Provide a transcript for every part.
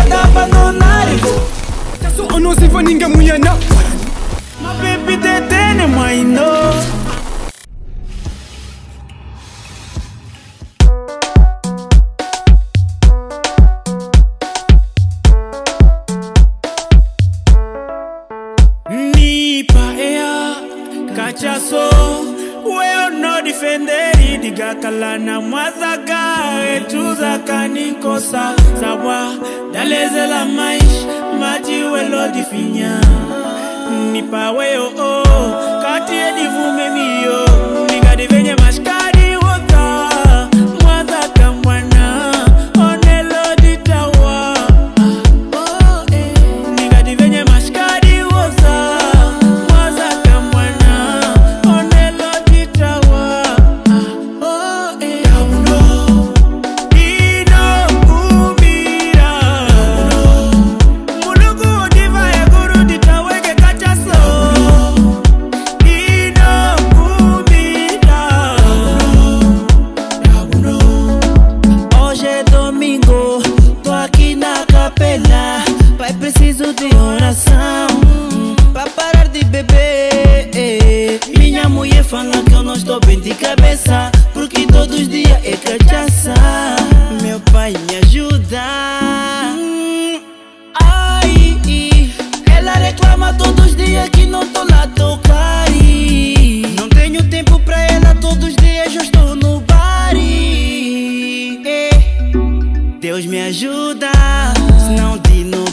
nada abandonar. Caso ono se va ninguém muyana. Ma baby te tene maindo. Ni paea cachaso. Weo no defenderi diga kalana mwazaga etuza kanikosa sawa daleze la maish maji welo difinya nipa weo kati edivume miyo niga divenye mashkadi wota mwazaga mwana onelo ditawa niga divenye mashkadi wota mwazaga mwana onelo preciso de oração pra parar de beber. Minha mulher fala que eu não estou bem de cabeça, porque todos os dias é cachaça. Meu pai me ajuda. Ai, ela reclama todos os dias que não tô lá a tocar. Não tenho tempo pra ela, todos os dias eu estou no bar. Deus me ajuda, senão de novo.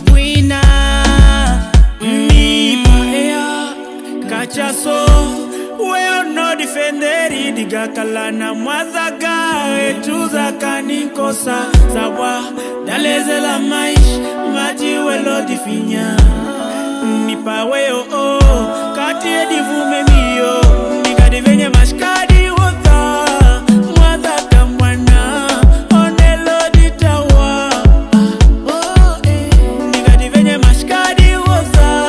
Cachaso, weo no defenderi diga kalana mwazaga etuza kanikosa sawa daleze la maish maji welo difinya nipa weo kati edivume miyo niga divenye mashkadi wota mwazaga mwana onelo ditawa niga divenye mashkadi wota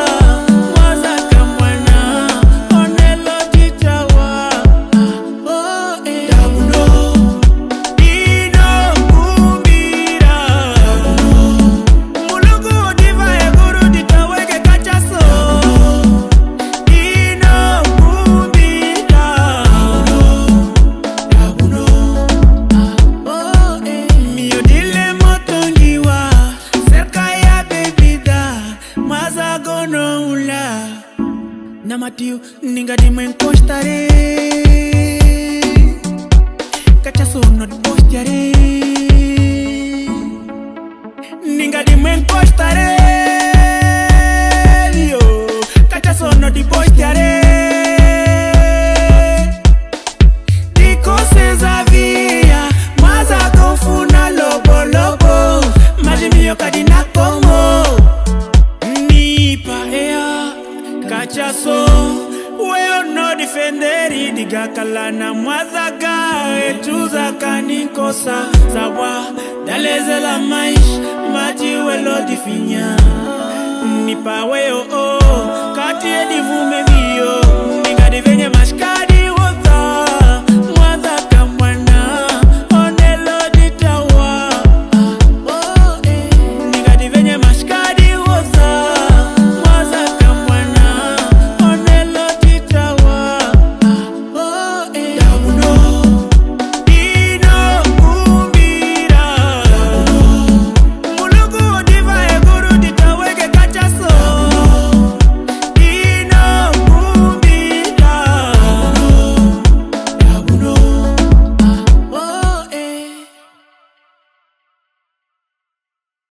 Namatiu, ninga de me encostaré. Cachaço no te postearé. Ninga de me encostaré. Cachaço no te postearé. De coisas havia, mas a confuna lobo lobo. Mas meu cadina como nipa cachaço, weo no defenderi diga kalana mwazaga etuza kanikosa sawa daleze la maish maji welo difinya nipa weo kati edivume